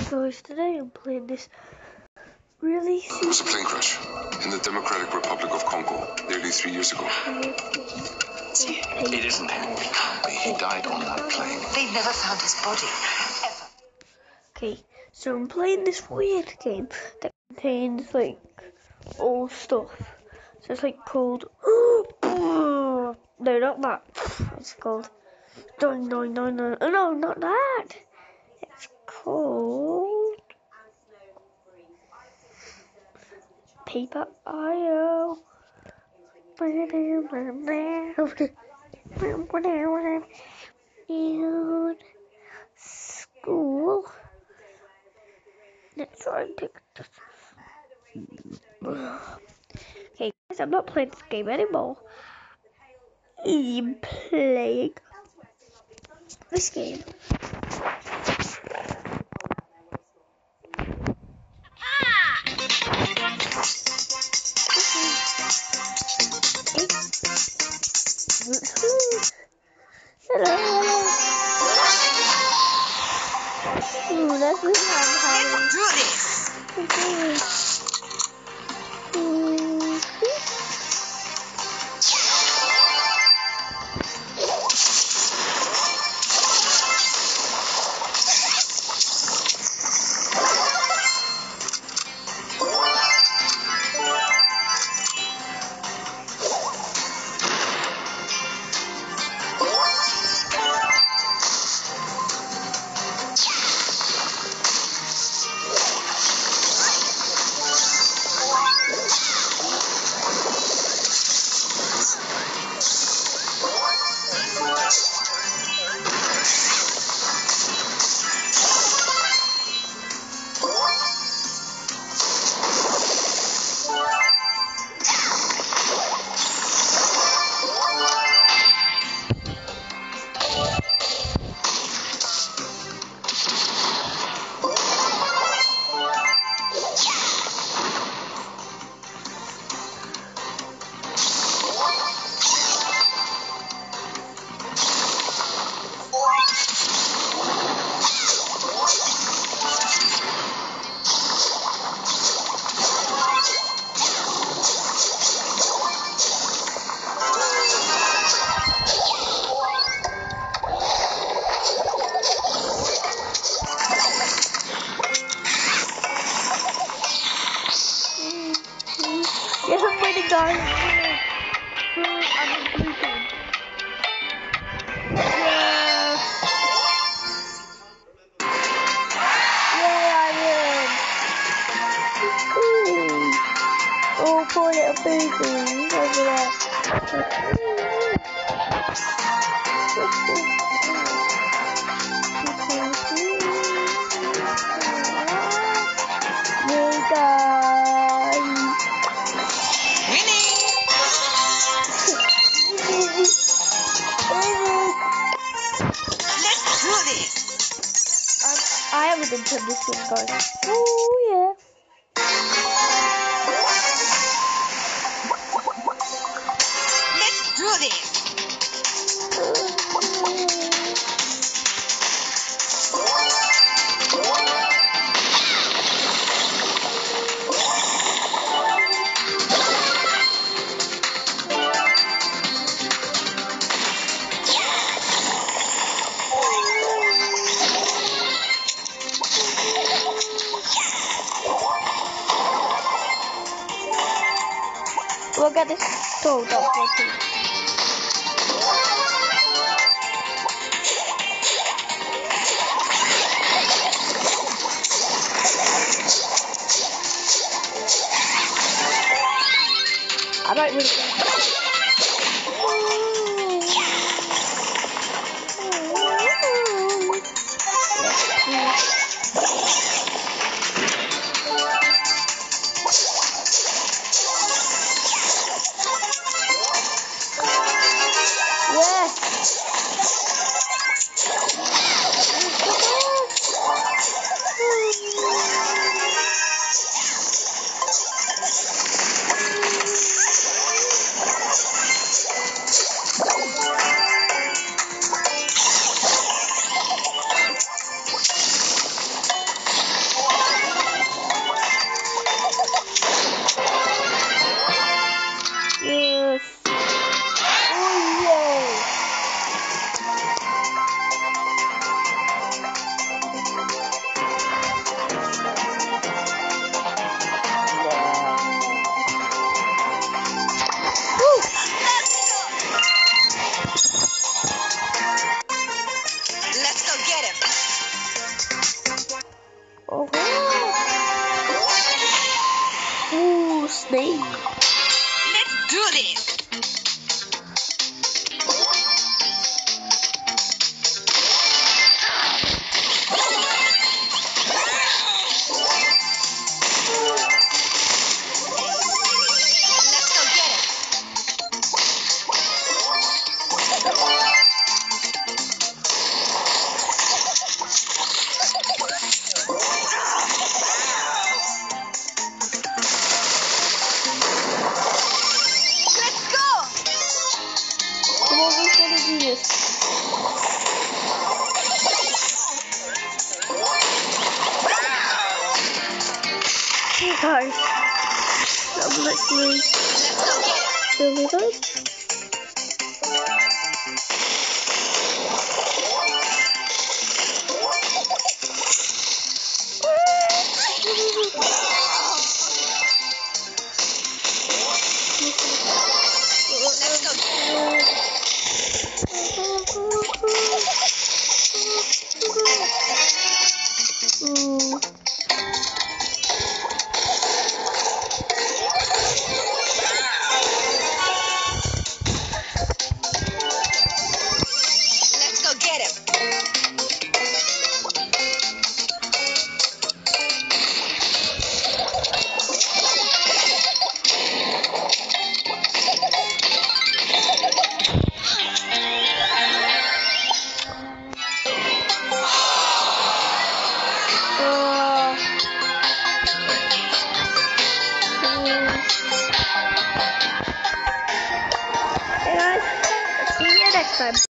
Guys, today I'm playing this really There was a plane crash in the Democratic Republic of Congo nearly 3 years ago. See, it isn't him. It can't be. He died on that plane. They never found his body, ever. Okay, so I'm playing this weird game that contains like all stuff. So it's like called no, not that. It's called no, not that. It's called Paper IO. And school. Let's try and pick this. Okay, guys, I'm not playing this game anymore. I'm playing this game. Hello. Ooh, that's really hard. Let's do this. Yes, I'm winning, guys. I'm in blue team. Yeah. Yeah, I win. Oh, poor little baby. Over there. Yeah, guys. Let's do this. I haven't done this one, guys. Oh, yeah. Let's do this. We'll get this gold off my team. I might win again. time. I'm literally really good. Let's go get him. Let's go get him. Hey guys, see you next time.